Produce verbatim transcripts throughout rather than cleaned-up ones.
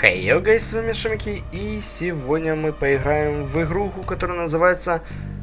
Хей, йо, гайс, с вами Шамики, и сегодня мы поиграем в игруху, которая называется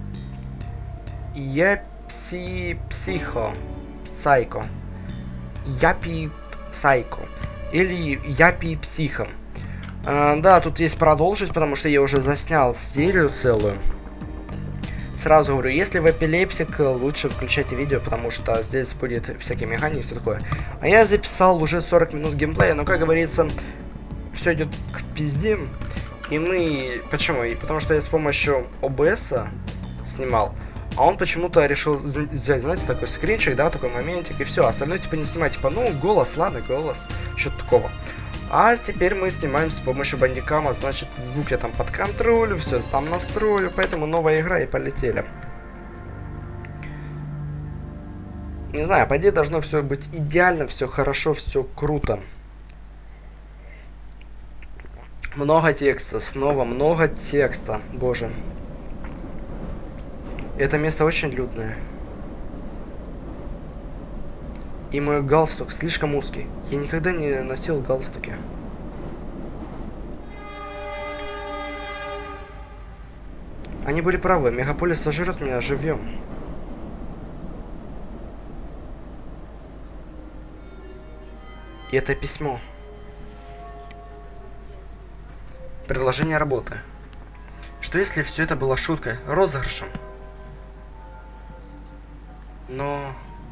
Япси Психо, Сайко, Япи Сайко, или Япи Психо. А, да, тут есть продолжить, потому что я уже заснял серию целую. Сразу говорю, если в эпилепсик, лучше включайте видео, потому что здесь будет всякие механики и все такое. А я записал уже сорок минут геймплея, но, как говорится, все идет к пизде. И мы... Почему? И потому что я с помощью о бэ эс снимал, а он почему-то решил взять, знаете, такой скринчик, да, такой моментик, и все. Остальное типа не снимать, типа, ну, голос, ладно, голос, что-то такого. А теперь мы снимаем с помощью бандикама, значит, звук я там под контролю, все там настрою, поэтому новая игра и полетели. Не знаю, по идее должно все быть идеально, все хорошо, все круто. Много текста, снова много текста, боже. Это место очень людное. И мой галстук слишком узкий. Я никогда не носил галстуки. Они были правы. Мегаполис сожрет меня живьем. И это письмо. Предложение работы. Что если все это было шуткой, розыгрышем? Но...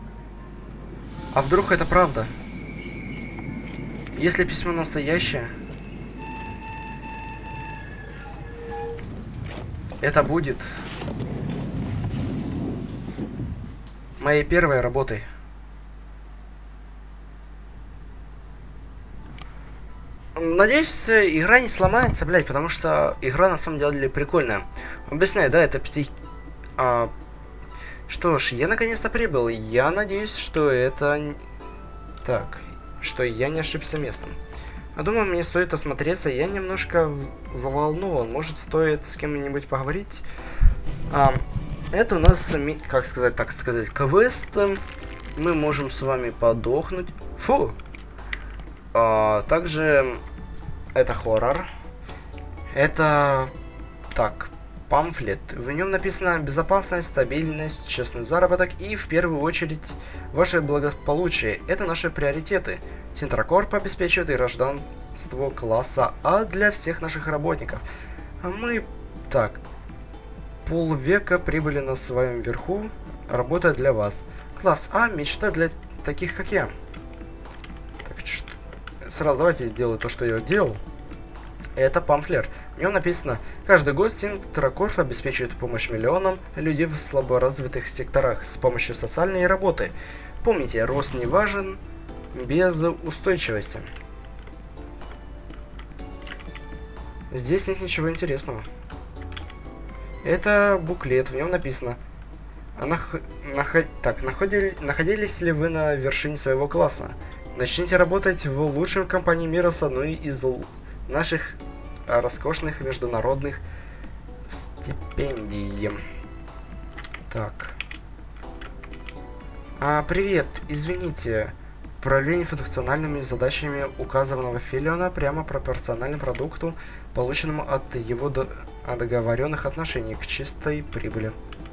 А вдруг это правда? Если письмо настоящее, это будет моей первой работой. Надеюсь, игра не сломается, блядь, потому что игра на самом деле прикольная. Объясняю, да, это пяти... А... Что ж, я наконец-то прибыл. Я надеюсь, что это... Так, что я не ошибся местом. А думаю, мне стоит осмотреться. Я немножко заволнован. Может, стоит с кем-нибудь поговорить? А, это у нас, как сказать, так сказать, квест. Мы можем с вами подохнуть. Фу! А, также это хоррор. Это... Так... Памфлет. В нем написано безопасность, стабильность, честный заработок и, в первую очередь, ваше благополучие. Это наши приоритеты. Синтракорп обеспечивает гражданство класса А для всех наших работников. А мы... Так. Полвека прибыли на своем верху, работая для вас. Класс А — мечта для таких, как я. Так, что... Сразу давайте сделаю то, что я делал. Это памфлет. В нем написано: каждый год Синтракорп обеспечивает помощь миллионам людей в слаборазвитых секторах с помощью социальной работы. Помните, рост не важен без устойчивости. Здесь нет ничего интересного. Это буклет, в нем написано: Нах... Нах... Так, находили... находились ли вы на вершине своего класса? Начните работать в лучшей компании мира с одной из наших роскошных международных стипендий. Так. А, привет, извините. Управление функциональными задачами указанного филиона прямо пропорционально продукту, полученному от его до... договоренных отношений к чистой прибыли.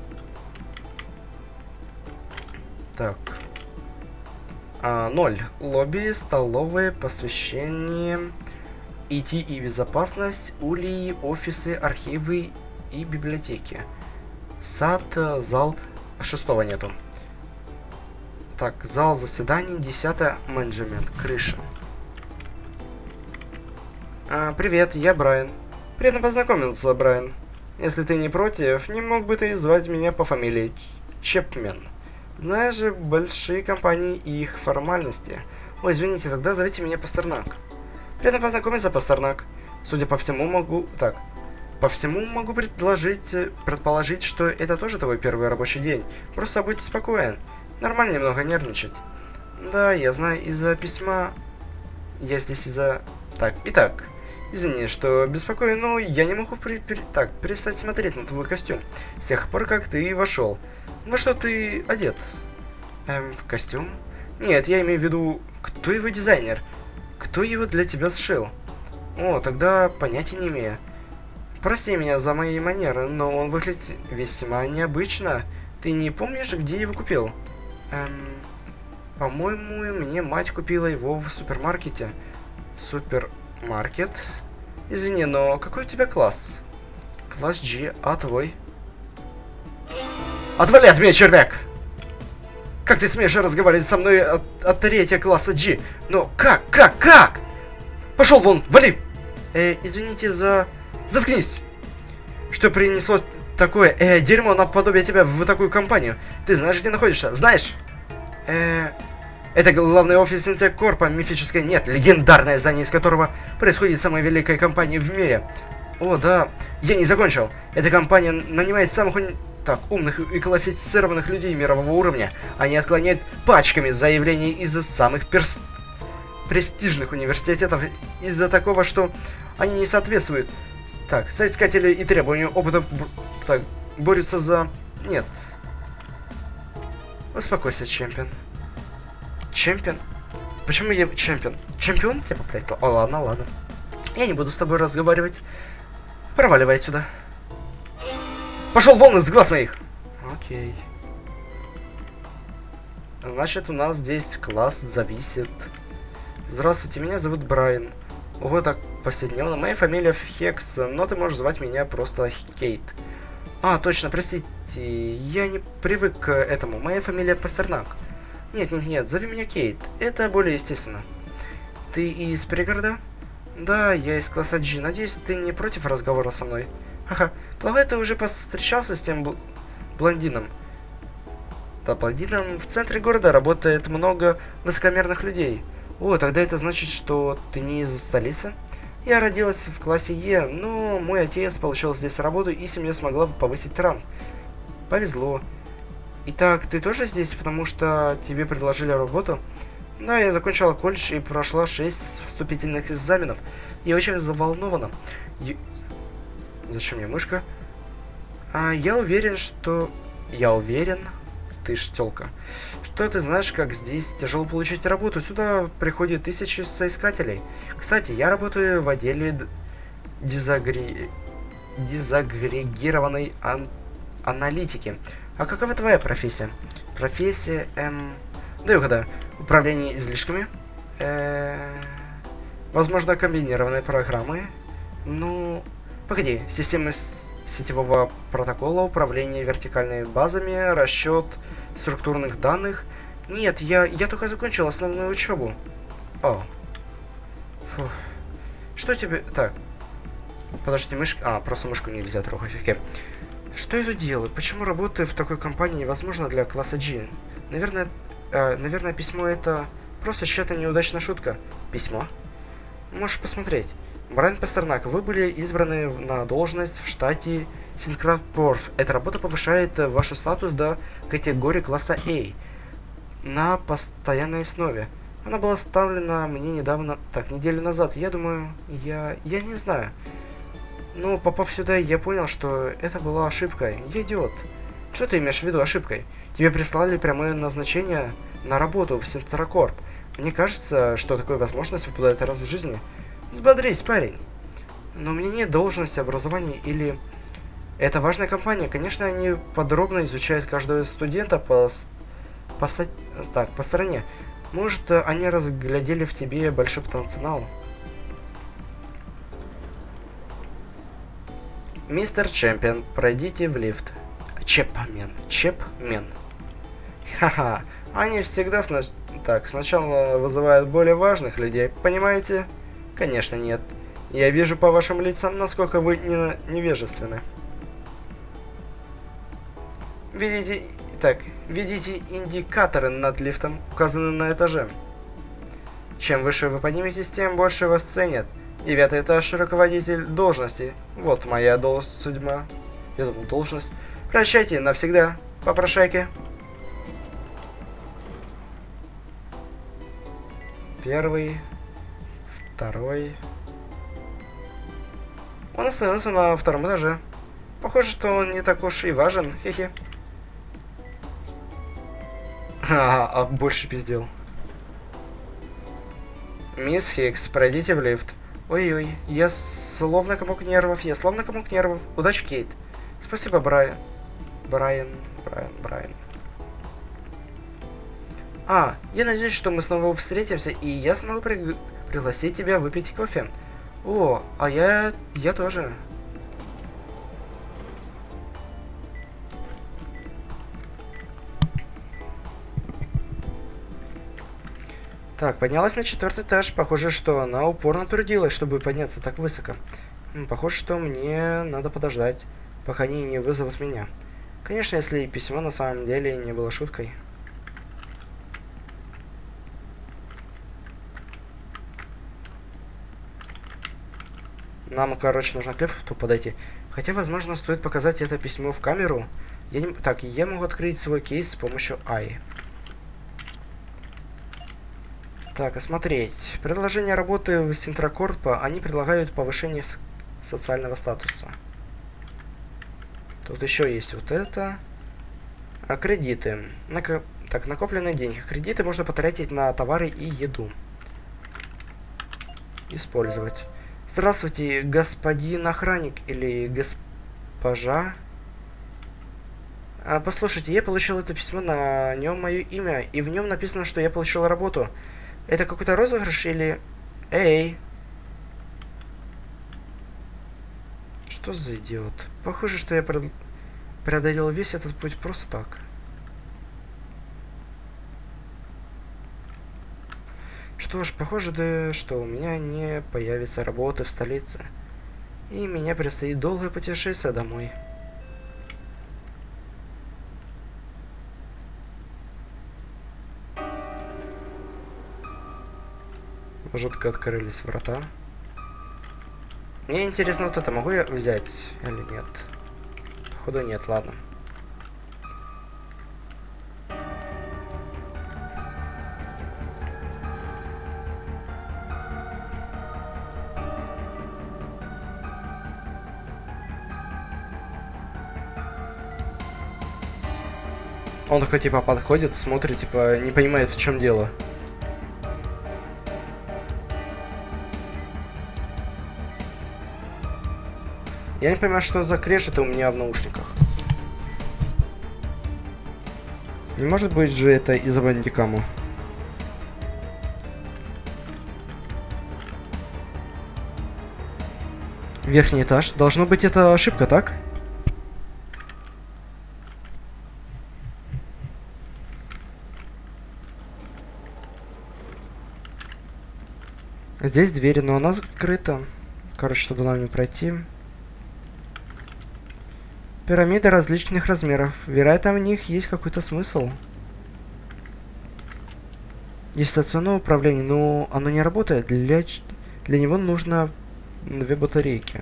Так. А, ноль. Лобби, столовые, посвящение... ай ти и безопасность, улей, офисы, архивы и библиотеки. Сад, зал, шестого нету. Так, зал заседаний, десятое, менеджмент, крыша. А, привет, я Брайан. Приятно познакомиться, Брайан. Если ты не против, не мог бы ты звать меня по фамилии Чепмен. Знаешь же, большие компании и их формальности. Ой, извините, тогда зовите меня Пастернак. Приятно познакомиться, Пастернак. Судя по всему, могу... Так. По всему могу предложить... Предположить, что это тоже твой первый рабочий день. Просто будь спокоен. Нормально немного нервничать. Да, я знаю из-за письма... Я здесь из-за... Так, итак. Извини, что беспокою, но я не могу при... При... Так, перестать смотреть на твой костюм. С тех пор, как ты вошел. Во что ты одет? Эм, в костюм? Нет, я имею в виду... Кто его дизайнер? Кто его для тебя сшил? О, тогда понятия не имею. Прости меня за мои манеры, но он выглядит весьма необычно. Ты не помнишь, где его купил? Эм, по-моему, мне мать купила его в супермаркете. Супермаркет? Извини, но какой у тебя класс? Класс G, а твой? Отвали от меня, червяк! Как ты смеешь разговаривать со мной от, от третьего класса G? Но как, как, как? Пошел вон, вали! Э, извините за... Заткнись! Что принесло такое э, дерьмо наподобие тебя в такую компанию? Ты знаешь, где находишься? Знаешь? Э, это главный офис Интекорпа, мифическое, нет, легендарное здание, из которого происходит самая великая компания в мире. О, да, я не закончил. Эта компания нанимает самых уни... так, умных и квалифицированных людей мирового уровня. Они отклоняют пачками заявлений из-за самых перс... престижных университетов, из-за такого, что они не соответствуют. Так, соискатели и требования опыта так, борются за... Нет. Успокойся, чемпион. Чемпион? Почему я чемпион? Чемпион типа, блядь? О, ладно, ладно. Я не буду с тобой разговаривать. Проваливай отсюда. Пошел вон из глаз моих! Окей. Значит, у нас здесь класс зависит. Здравствуйте, меня зовут Брайан. Ого, так повседневно. Моя фамилия Хекс, но ты можешь звать меня просто Кейт. А, точно, простите, я не привык к этому. Моя фамилия Пастернак. Нет, нет, нет, зови меня Кейт. Это более естественно. Ты из пригорода? Да, я из класса G. Надеюсь, ты не против разговора со мной? Ха-ха, полагаю, ты уже повстречался с тем бл блондином. Да, блондином в центре города работает много высокомерных людей. О, тогда это значит, что ты не из столицы? Я родилась в классе Е, но мой отец получил здесь работу, и семья смогла повысить ранг. Повезло. Итак, ты тоже здесь, потому что тебе предложили работу? Да, я закончила колледж и прошла шесть вступительных экзаменов. Я очень заволнована. Я... Зачем мне мышка? А, я уверен, что... Я уверен... Ты ж тёлка. Что ты знаешь, как здесь тяжело получить работу? Сюда приходят тысячи соискателей. Кстати, я работаю в отделе дизагри... дизагрегированной ан... аналитики. А какова твоя профессия? Профессия, эм... Да, угадаю. Управление излишками? Э... Возможно, комбинированные программы? Ну... Погоди. Системы сетевого протокола, управление вертикальными базами, расчет структурных данных. Нет, я, я только закончил основную учебу. О. Фу. Что тебе... Так. Подожди, мышка... А, просто мышку нельзя трогать. Окей. Что я тут делаю? Почему работа в такой компании невозможна для класса G? Наверное, э, наверное, письмо это просто чья-то неудачная шутка. Письмо? Можешь посмотреть. Брайан Пастернак, вы были избраны на должность в штате Синкратпорф. Эта работа повышает ваш статус до категории класса А на постоянной основе. Она была оставлена мне недавно, так, неделю назад. Я думаю, я... я не знаю. Но попав сюда, я понял, что это была ошибкой. Я идиот. Что ты имеешь в виду ошибкой? Тебе прислали прямое назначение на работу в Синтракорп. Мне кажется, что такая возможность выпадает раз в жизни. Взбодрись, парень. Но у меня нет должности, образования или... Это важная компания. Конечно, они подробно изучают каждого студента по... по... Так, по стороне. Может, они разглядели в тебе большой потенциал. Мистер Чемпион, пройдите в лифт. Чепмен. Чепмен. Ха-ха. Они всегда сна... так, сначала вызывают более важных людей, понимаете? Конечно, нет. Я вижу по вашим лицам, насколько вы не... невежественны. Видите... Так, видите индикаторы над лифтом, указаны на этаже. Чем выше вы подниметесь, тем больше вас ценят. Девятый этаж, руководитель должности. Вот моя дол судьба. Я думал, должность. Прощайте навсегда, попрошайки. Первый. Второй. Он остановился на втором этаже. Похоже, что он не так уж и важен. Хе-хе. А, а больше пиздел. Мисс Хикс, пройдите в лифт. Ой-ой, я словно комок нервов, я словно комок нервов. Удачи, Кейт. Спасибо, Брайан. Брайан, Брайан, Брайан. А, я надеюсь, что мы снова встретимся, и я смогу при... пригласить тебя выпить кофе. О, а я... я тоже. Так, поднялась на четвертый этаж. Похоже, что она упорно трудилась, чтобы подняться так высоко. Похоже, что мне надо подождать, пока они не вызовут меня. Конечно, если письмо на самом деле не было шуткой. Нам, короче, нужно к лифту подойти. Хотя, возможно, стоит показать это письмо в камеру. Я не... Так, я могу открыть свой кейс с помощью ай. Так, осмотреть. Предложение работы в Синтракорпа. Они предлагают повышение социального статуса. Тут еще есть вот это. А, кредиты. Нако... Так, накопленные деньги. Кредиты можно потратить на товары и еду. Использовать. Здравствуйте, господин охранник или госпожа. А, послушайте, я получил это письмо, на нем мое имя, и в нем написано, что я получил работу. Это какой-то розыгрыш или... Эй! Что за идиот? Похоже, что я пред... преодолел весь этот путь просто так. Что ж, похоже, да, что у меня не появится работы в столице. И меня предстоит долгое путешествие домой. Жутко открылись врата. Мне интересно, вот это могу я взять или нет? Походу нет, ладно. Он такой, типа, подходит, смотрит, типа, не понимает, в чем дело. Я не понимаю, что за крешеты у меня в наушниках. Не может быть же это из-за бандикаму. Верхний этаж. Должно быть, это ошибка, так? Здесь дверь, но она закрыта. Короче, чтобы нам не пройти. Пирамиды различных размеров. Вероятно, в них есть какой-то смысл. Дистанционное управление, но оно не работает. Для, для него нужно две батарейки.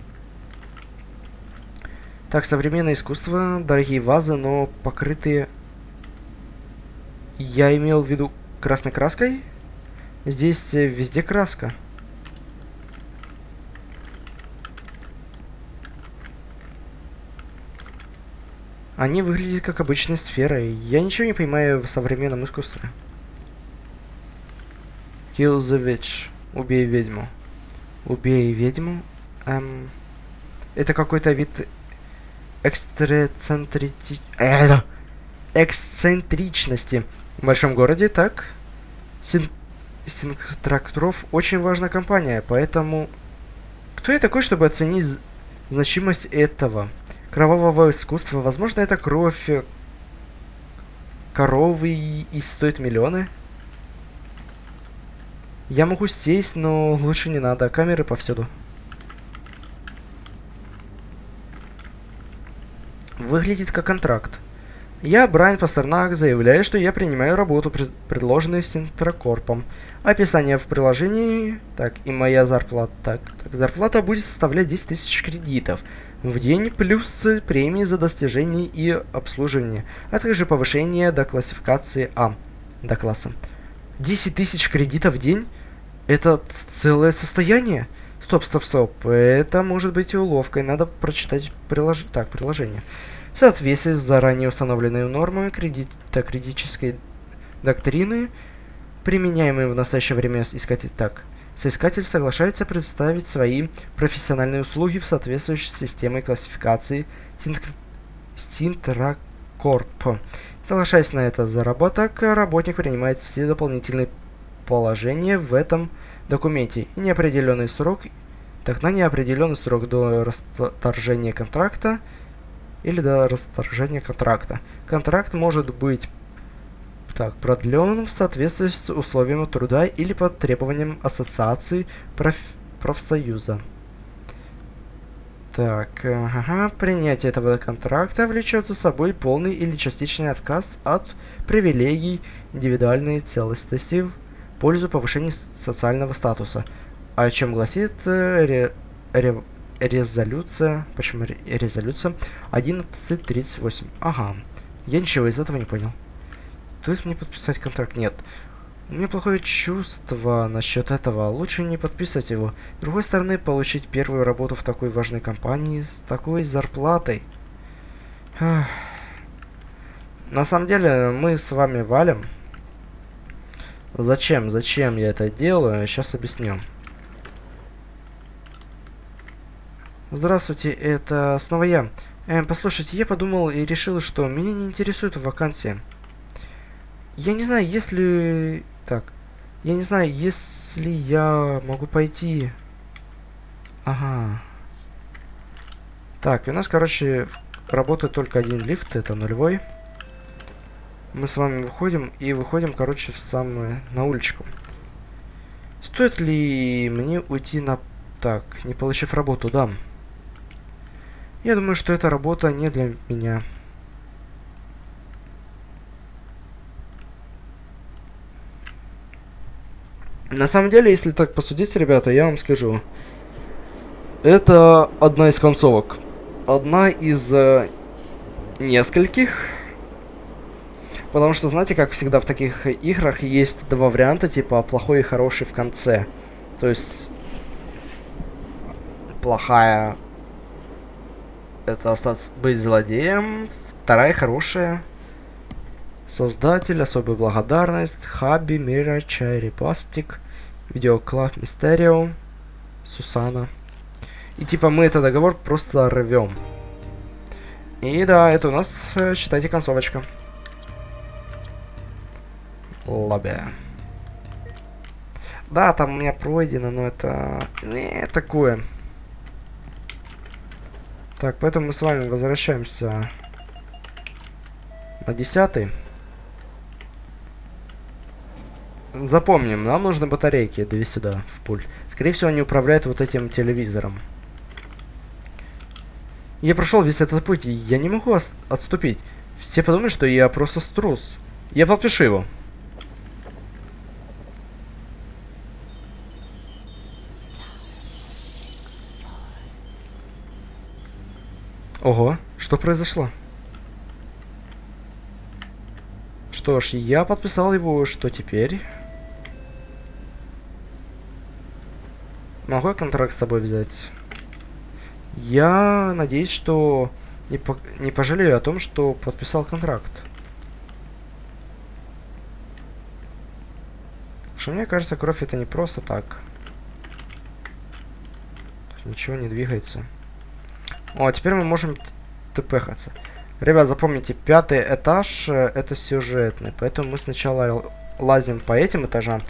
Так, современное искусство. Дорогие вазы, но покрытые... Я имел в виду красной краской? Здесь везде краска. Они выглядят как обычные сферы. Я ничего не понимаю в современном искусстве. Kill the witch. Убей ведьму. Убей ведьму. Эм... Это какой-то вид эксцентрити... э, эксцентричности в большом городе, так? Син... Синтракторов очень важная компания, поэтому... Кто я такой, чтобы оценить значимость этого кровавого искусства? Возможно, это кровь коровы и стоит миллионы. Я могу сесть, но лучше не надо. Камеры повсюду. Выглядит как контракт. Я, Брайан Пастернак, заявляю, что я принимаю работу, пред предложенную Синтракорпом. Описание в приложении. Так, и моя зарплата. Так, так, зарплата будет составлять десять тысяч кредитов в день, плюс премии за достижение и обслуживание, а также повышение до классификации А, до класса. десять тысяч кредитов в день? Это целое состояние? Стоп, стоп, стоп. Это может быть и уловкой. Надо прочитать прилож... так, приложение. В соответствии с заранее установленными нормами кредитно-кредитической доктрины, применяемые в настоящее время искать так. соискатель соглашается предоставить свои профессиональные услуги в соответствии с системой классификации Синтракорп. Соглашаясь на этот заработок, работник принимает все дополнительные положения в этом документе и неопределенный срок, так на неопределенный срок до расторжения контракта или до расторжения контракта. Контракт может быть так продлен в соответствии с условиями труда или по требованиям ассоциации проф... профсоюза. Так, ага, принятие этого контракта влечет за собой полный или частичный отказ от привилегий индивидуальной целостности в пользу повышения социального статуса, о чем гласит э, ре, ре, резолюция, почему ре, резолюция одиннадцать тридцать восемь. Ага, я ничего из этого не понял. Стоит мне подписать контракт? Нет. У меня плохое чувство насчет этого. Лучше не подписывать его. С другой стороны, получить первую работу в такой важной компании с такой зарплатой. Ах. На самом деле, мы с вами валим. Зачем? Зачем я это делаю? Сейчас объясню. Здравствуйте, это снова я. Эм, послушайте, я подумал и решил, что меня не интересует вакансия. Я не знаю, если... Так. Я не знаю, если я могу пойти... Ага. Так, у нас, короче, работает только один лифт, это нулевой. Мы с вами выходим и выходим, короче, в самую... на уличку. Стоит ли мне уйти на... Так, не получив работу, да. Я думаю, что эта работа не для меня. На самом деле, если так посудить, ребята, я вам скажу. Это одна из концовок. Одна из э, нескольких. Потому что, знаете, как всегда в таких играх есть два варианта, типа плохой и хороший в конце. То есть плохая это остаться быть злодеем. Вторая хорошая. Создатель, особая благодарность, Хаби, Мира, Чайри, Пластик, Видеоклав, Мистерио, Сусана. И типа мы этот договор просто рвем. И да, это у нас, считайте, концовочка. Лобби. Да, там у меня пройдено, но это не такое. Так, поэтому мы с вами возвращаемся на десятый. Запомним, нам нужны батарейки, дави сюда, в пульт. Скорее всего, они управляют вот этим телевизором. Я прошел весь этот путь, и я не могу отступить. Все подумают, что я просто трус. Я подпишу его. Ого, что произошло? Что ж, я подписал его, что теперь? Могу я контракт с собой взять? Я надеюсь, что не, по не пожалею о том, что подписал контракт. Что мне кажется, кровь это не просто так. Ничего не двигается. О, теперь мы можем тпхаться. Ребят, запомните, пятый этаж это сюжетный, поэтому мы сначала лазим по этим этажам.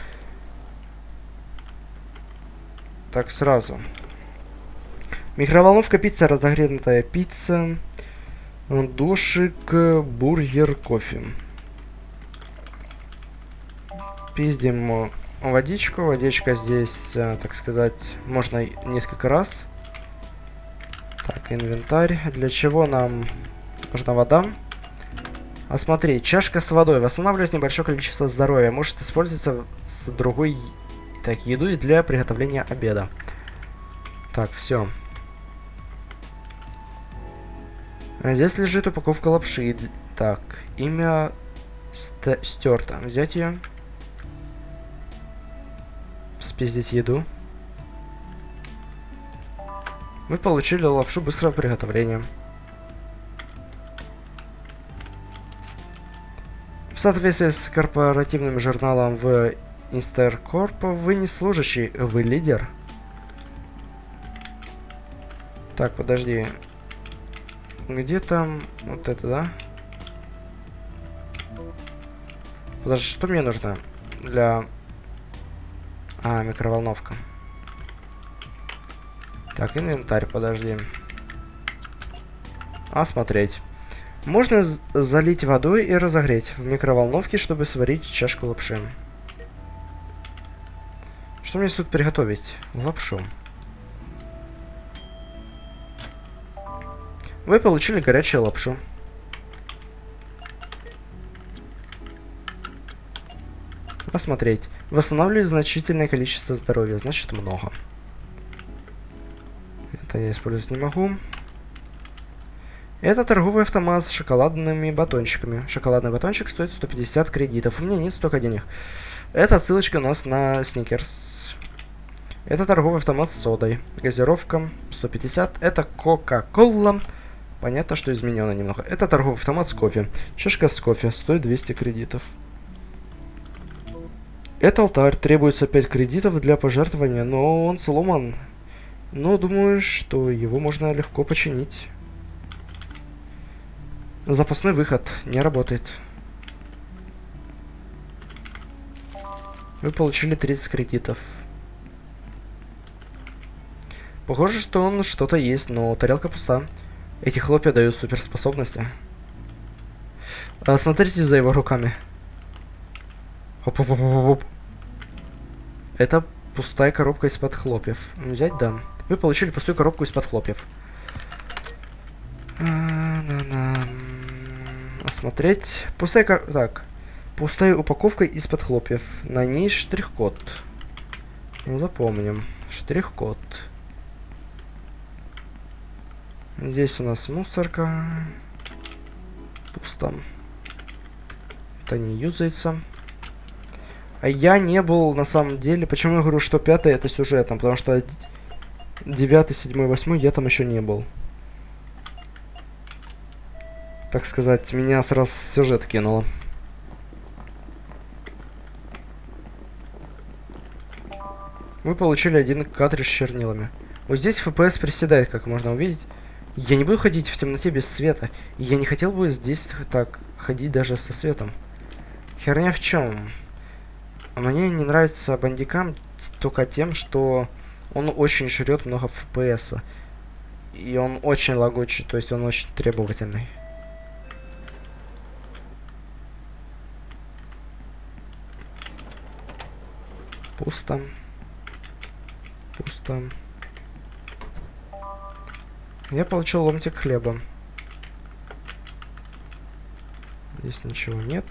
Так, сразу. Микроволновка, пицца, разогретая пицца, душик, бургер, кофе. Пиздим водичку. Водичка здесь, так сказать, можно несколько раз. Так, инвентарь. Для чего нам нужна вода? А смотри, чашка с водой восстанавливает небольшое количество здоровья. Может использоваться с другой так, едой для приготовления обеда. Так, все. Здесь лежит упаковка лапши. Так, имя стерто. Взять ее. Спиздить еду. Мы получили лапшу быстрого приготовления. В соответствии с корпоративным журналом в мистер Корп, вы не служащий, вы лидер. Так, подожди. Где там вот это, да? Подожди, что мне нужно для... А, микроволновка. Так, инвентарь, подожди. Осмотреть. Можно залить водой и разогреть в микроволновке, чтобы сварить чашку лапши. Что мне стоит приготовить? Лапшу. Вы получили горячую лапшу. Осмотреть. Восстанавливает значительное количество здоровья, значит много. Это я использовать не могу. Это торговый автомат с шоколадными батончиками. Шоколадный батончик стоит сто пятьдесят кредитов. У меня нет столько денег. Это отсылочка у нас на Сникерс. Это торговый автомат с содой. Газировка сто пятьдесят. Это Кока-Кола. Понятно, что изменено немного. Это торговый автомат с кофе. Чашка с кофе стоит двести кредитов. Это алтарь. Требуется пять кредитов для пожертвования, но он сломан. Но думаю, что его можно легко починить. Запасной выход не работает. Вы получили тридцать кредитов. Похоже, что он что-то есть, но тарелка пуста. Эти хлопья дают суперспособности. А, смотрите за его руками. Хоп-хоп-хоп-хоп. Это пустая коробка из-под хлопьев. Взять, да. Вы получили пустую коробку из-под хлопьев. Осмотреть. Пустая кор... Так. Пустая упаковка из-под хлопьев. На ней штрих-код. Ну, запомним. Штрих-код. Здесь у нас мусорка. Пусто. Это не юзается. А я не был на самом деле. Почему я говорю, что пятый это сюжетом? Потому что девятый, седьмой, восьмой я там еще не был. Так сказать, меня сразу в сюжет кинуло. Вы получили один картридж с чернилами. Вот здесь эф пи эс приседает, как можно увидеть. Я не буду ходить в темноте без света. И я не хотел бы здесь так ходить даже со светом. Херня в чем? Мне не нравится бандикам только тем, что он очень жрет много эф пи эс. И он очень лагучий, то есть он очень требовательный. Пусто. Пусто. Я получил ломтик хлеба. Здесь ничего нет.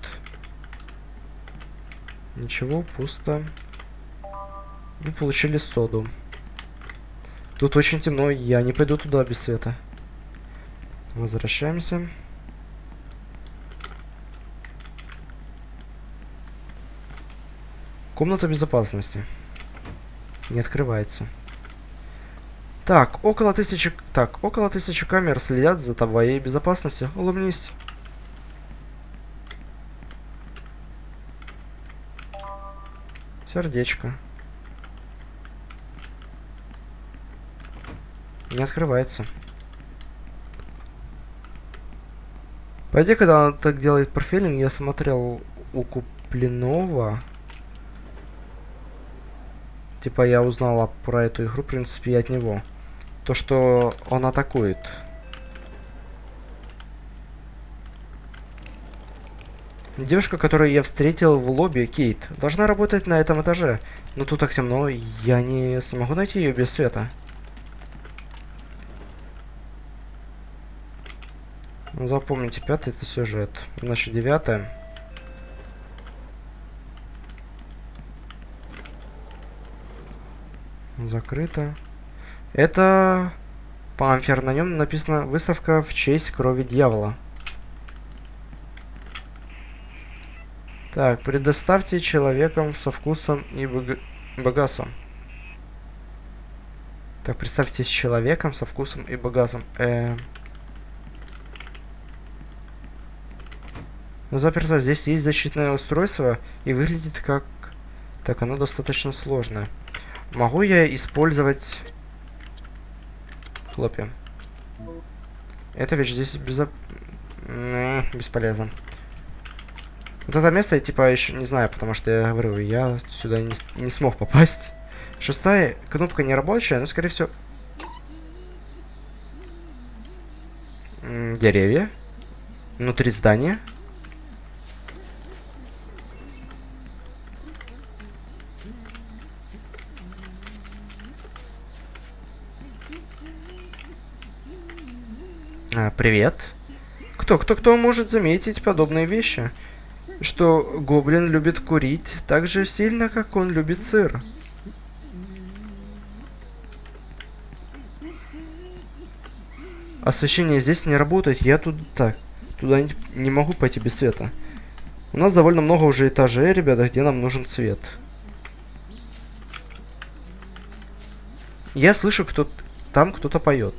Ничего, пусто. Вы получили соду. Тут очень темно, я не пойду туда без света. Возвращаемся. Комната безопасности. Не открывается. Так, около тысячи... Так, около тысячи камер следят за твоей безопасностью. Улыбнись. Сердечко. Не открывается. Пойди, когда он так делает профилинг, я смотрел у Купленова. Типа я узнала про эту игру, в принципе, и от него. То, что он атакует. Девушка, которую я встретил в лобби, Кейт, должна работать на этом этаже. Но тут так темно, я не смогу найти ее без света. Ну, запомните, пятый это сюжет. Значит, девятое. Закрыто. Это памфер. На нем написано «Выставка в честь крови дьявола». Так, предоставьте человекам со вкусом и бог... богатством. Так, представьте с человеком со вкусом и богатством. Э... Заперто. Здесь есть защитное устройство и выглядит как Так, оно достаточно сложное. Могу я использовать хлопья? Эта вещь здесь безо... бесполезно. Вот это место я типа еще не знаю, потому что я говорю, я сюда не, не смог попасть. Шестая кнопка не рабочая, но скорее всего... Деревья. Внутри здания. А, привет. Кто, кто, кто может заметить подобные вещи? Что гоблин любит курить так же сильно, как он любит сыр. Освещение здесь не работает, я тут так. Туда не, не могу пойти без света. У нас довольно много уже этажей, ребята, где нам нужен свет. Я слышу, кто там кто-то поет.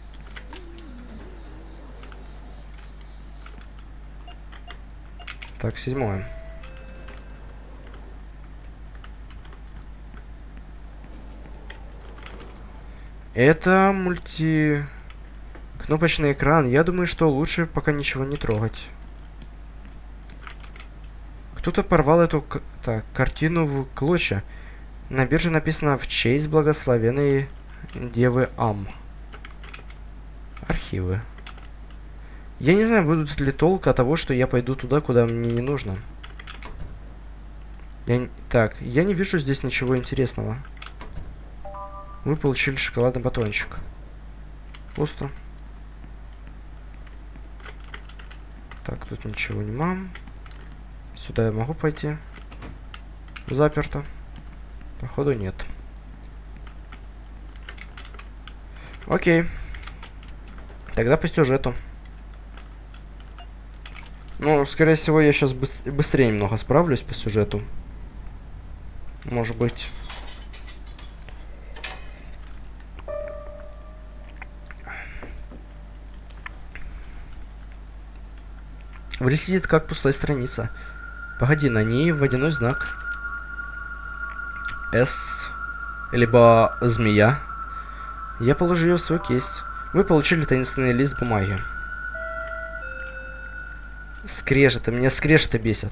Так, седьмое. Это мульти... Кнопочный экран. Я думаю, что лучше пока ничего не трогать. Кто-то порвал эту так, картину в клочья. На бирже написано «В честь благословенной Девы Ам». Архивы. Я не знаю, будет ли толк от того, что я пойду туда, куда мне не нужно. Я... Так, я не вижу здесь ничего интересного. Мы получили шоколадный батончик. Пусто. Так, тут ничего не мам. Сюда я могу пойти. Заперто. Походу нет. Окей. Тогда по сюжету. Ну, скорее всего, я сейчас быс быстрее немного справлюсь по сюжету. Может быть. Выглядит как пустая страница. Погоди, на ней водяной знак. С. Либо змея. Я положу ее в свой кейс. Вы получили таинственный лист бумаги. Скрежеты. Меня скрежеты бесят.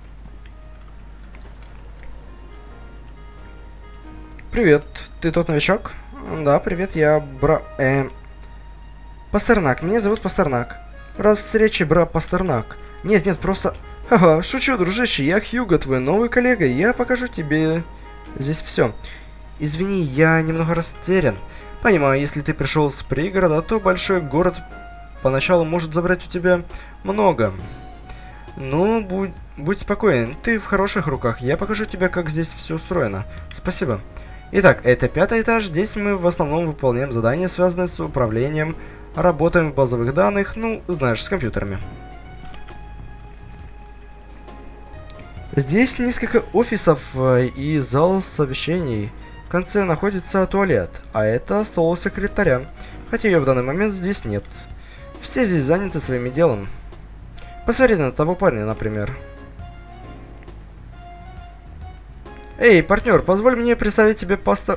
Привет. Ты тот новичок? Да, привет. Я бра... Э... Пастернак. Меня зовут Пастернак. Раз встречи, бра Пастернак. Нет, нет, просто... Ха-ха, шучу, дружище, я Хьюго, твой новый коллега. Я покажу тебе здесь все. Извини, я немного растерян. Понимаю, если ты пришел с пригорода, то большой город поначалу может забрать у тебя много. Но будь, будь спокоен, ты в хороших руках. Я покажу тебе, как здесь все устроено. Спасибо. Итак, это пятый этаж. Здесь мы в основном выполняем задания, связанные с управлением, работаем в базовых данных, ну, знаешь, с компьютерами. Здесь несколько офисов и зал совещаний. В конце находится туалет, а это стол секретаря, хотя ее в данный момент здесь нет. Все здесь заняты своим делом. Посмотри на того парня, например. Эй, партнер, позволь мне представить тебе пастор...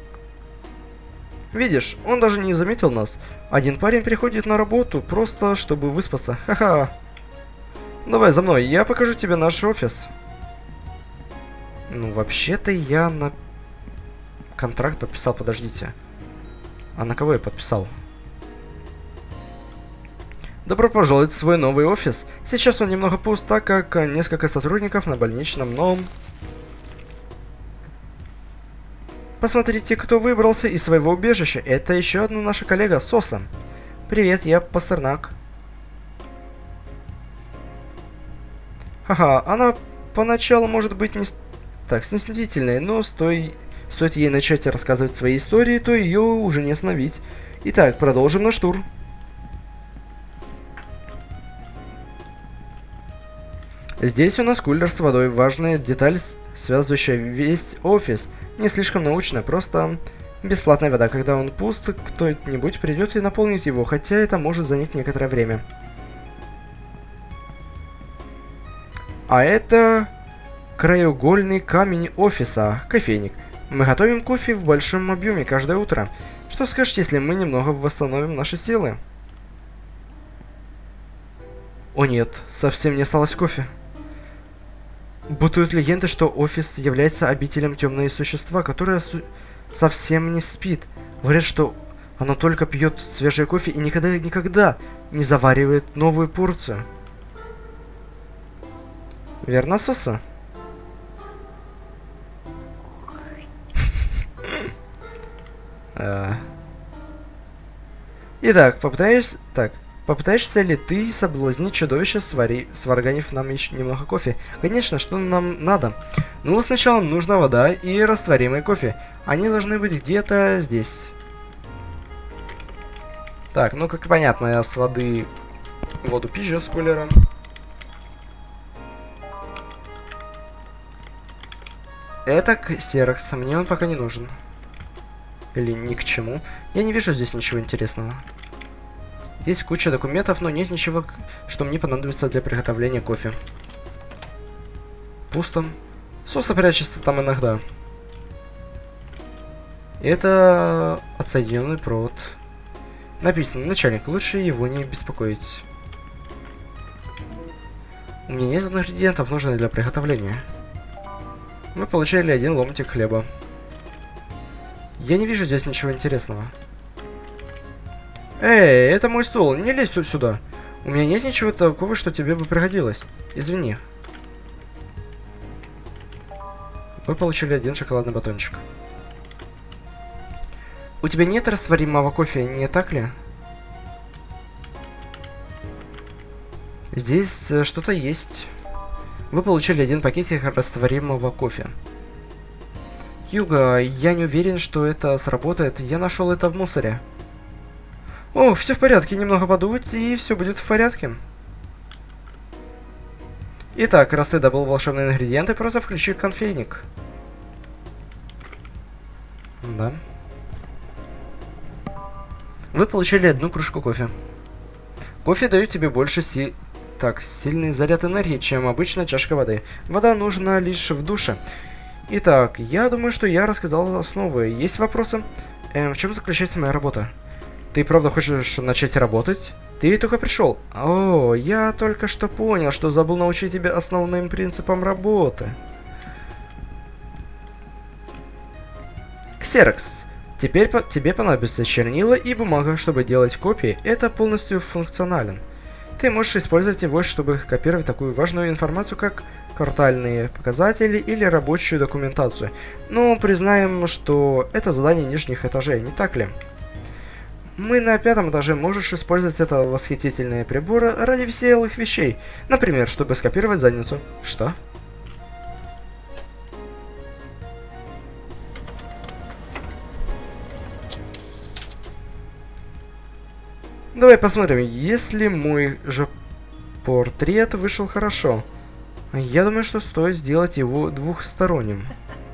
Видишь, он даже не заметил нас. Один парень приходит на работу, просто чтобы выспаться. Ха-ха. Давай за мной, я покажу тебе наш офис. Ну, вообще-то я на контракт подписал, подождите. А на кого я подписал? Добро пожаловать в свой новый офис. Сейчас он немного пуст, так как несколько сотрудников на больничном, но... Посмотрите, кто выбрался из своего убежища. Это еще одна наша коллега, Соса. Привет, я Пастернак. Ха-ха, она поначалу может быть не... так снисходительной, но стой... стоит ей начать рассказывать свои истории, то ее уже не остановить. Итак, продолжим наш тур. Здесь у нас кулер с водой. Важная деталь, связывающая весь офис. Не слишком научная, просто бесплатная вода. Когда он пуст, кто-нибудь придет и наполнит его, хотя это может занять некоторое время. А это краеугольный камень офиса, кофейник. Мы готовим кофе в большом объеме каждое утро. Что скажете, если мы немного восстановим наши силы? О нет, совсем не осталось кофе. Бытуют легенды, что офис является обителем темного существа, которое су совсем не спит. Говорят, что оно только пьет свежий кофе и никогда-никогда не заваривает новую порцию. Верно, Соса? Итак, попытаешься... Так, попытаешься ли ты соблазнить чудовище, свари... сварганив нам еще немного кофе? Конечно, что нам надо? Ну, сначала нужна вода и растворимый кофе. Они должны быть где-то здесь. Так, ну, как понятно, я с воды воду пизжу с кулером. Это ксерокс, мне он пока не нужен. Или ни к чему. Я не вижу здесь ничего интересного. Есть куча документов, но нет ничего, что мне понадобится для приготовления кофе. Пусто. Соса прячется там иногда. Это отсоединенный провод. Написано: начальник, лучше его не беспокоить. У меня нет ингредиентов, нужных для приготовления. Мы получили один ломтик хлеба. Я не вижу здесь ничего интересного. Эй, это мой стол, не лезь тут сюда. У меня нет ничего такого, что тебе бы пригодилось. Извини. Вы получили один шоколадный батончик. У тебя нет растворимого кофе, не так ли? Здесь э, что-то есть. Вы получили один пакетик растворимого кофе. Юга, я не уверен, что это сработает. Я нашел это в мусоре. О, все в порядке. Немного подуть, и все будет в порядке. Итак, раз ты добыл волшебные ингредиенты, просто включи кофейник. Да. Вы получили одну кружку кофе. Кофе дает тебе больше си... Так, сильный заряд энергии, чем обычная чашка воды. Вода нужна лишь в душе. Итак, я думаю, что я рассказал основы. Есть вопросы? Эм, в чем заключается моя работа? Ты правда хочешь начать работать? Ты ведь только пришел. О, я только что понял, что забыл научить тебя основным принципам работы. Ксерокс. Теперь по тебе понадобятся чернила и бумага, чтобы делать копии. Это полностью функционален. Ты можешь использовать его, чтобы копировать такую важную информацию, как квартальные показатели или рабочую документацию. Но признаем, что это задание нижних этажей, не так ли? Мы на пятом этаже. Можешь использовать это восхитительные приборы ради веселых вещей. Например, чтобы скопировать задницу. Что? Давай посмотрим, если мой же портрет вышел хорошо. Я думаю, что стоит сделать его двухсторонним.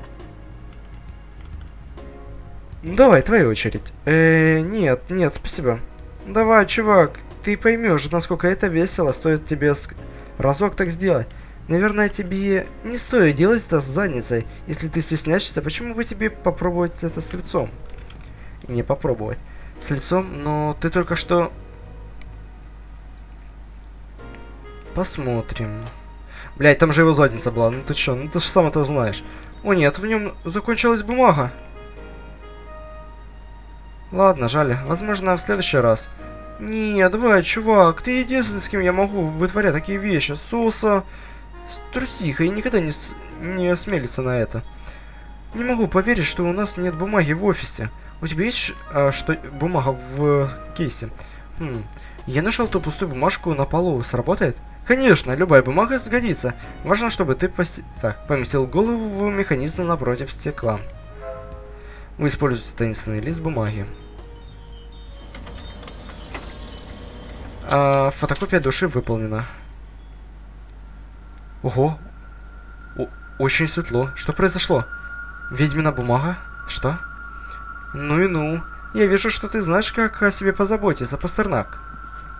Давай, твоя очередь. Э, нет, нет, спасибо. Давай, чувак, ты поймешь, насколько это весело, стоит тебе разок так сделать. Наверное, тебе не стоит делать это с задницей. Если ты стесняешься, почему бы тебе попробовать это с лицом? Не попробовать. С лицом, но ты только что... Посмотрим. Блять, там же его задница была. Ну ты чё, ну ты же сам это знаешь. О нет, в нем закончилась бумага. Ладно, жаль. Возможно, в следующий раз. Не, давай, чувак, ты единственный, с кем я могу вытворять такие вещи. Соса... Трусиха и никогда не, с... не осмелится на это. Не могу поверить, что у нас нет бумаги в офисе. У тебя есть а, что бумага в кейсе? Хм. Я нашел ту пустую бумажку на полу. Сработает? Конечно, любая бумага сгодится. Важно, чтобы ты поси... так, поместил голову в механизм напротив стекла. Вы используете таинственный лист бумаги. А, фотокопия души выполнена. Ого. О, очень светло. Что произошло? Ведьмина бумага? Что? Ну и ну. Я вижу, что ты знаешь, как о себе позаботиться, Пастернак.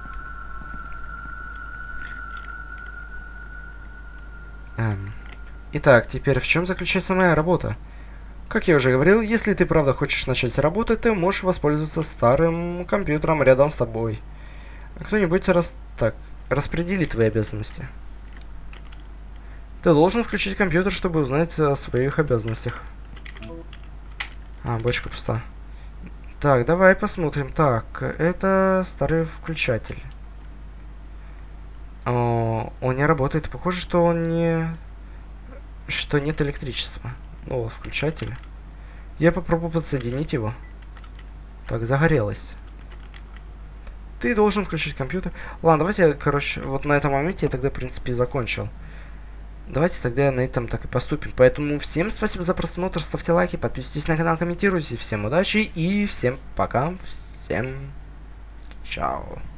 Эм. Итак, теперь в чем заключается моя работа? Как я уже говорил, если ты правда хочешь начать работать, ты можешь воспользоваться старым компьютером рядом с тобой. Кто-нибудь раз... так, распределит твои обязанности. Ты должен включить компьютер, чтобы узнать о своих обязанностях. А, бочка пуста. Так, давай посмотрим. Так, это старый включатель. О, он не работает. Похоже, что он не... что нет электричества. Ну, включатель. Я попробую подсоединить его. Так, загорелось. Ты должен включить компьютер. Ладно, давайте, короче, вот на этом моменте я тогда, в принципе, закончил. Давайте тогда на этом так и поступим. Поэтому всем спасибо за просмотр, ставьте лайки, подписывайтесь на канал, комментируйте. Всем удачи и всем пока. Всем чао.